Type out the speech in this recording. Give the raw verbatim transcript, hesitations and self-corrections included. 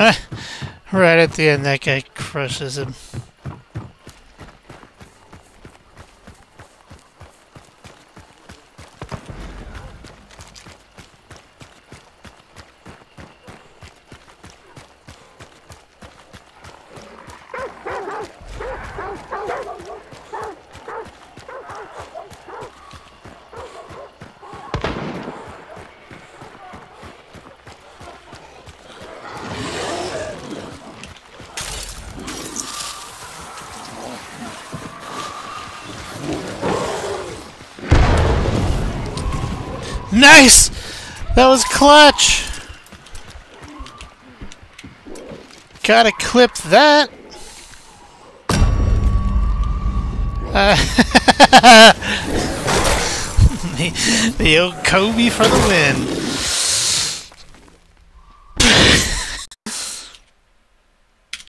Right at the end, that guy crushes him. Nice! That was clutch! Gotta clip that! Uh, the, the old Kobe for the win.